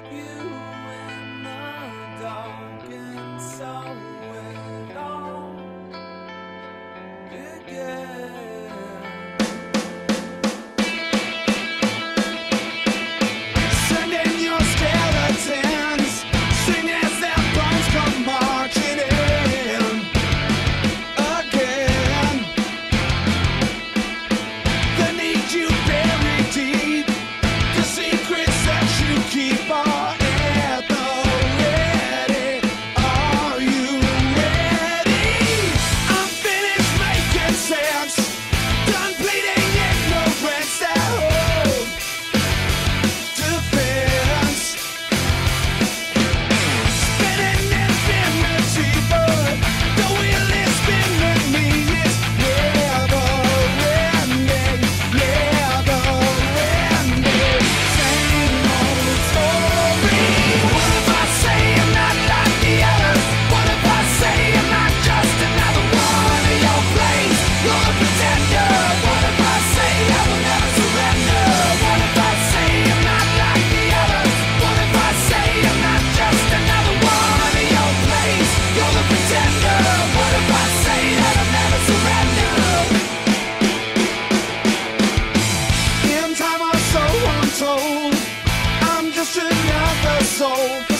you in the dark, and so it all began. Sending your skeletons, sing as their bones come marching in again. They need you buried deep, the secrets that you keep are at the ready. Are you ready? I'm finished making sense, done bleeding ignorance that hope defense. Spinning infinity, but the wheel is spinning me. It's never ending, never ending. Same old story. What if I say I'm not like the others? What if I say I'm not just another one of your plays? You're a pretender. What if I say I will never surrender? What if I say I'm not like the others? What if I say I'm not just another one of your plays? You're the pretender. What if I say that I'll never surrender? In time or so untold, I'm just another soul.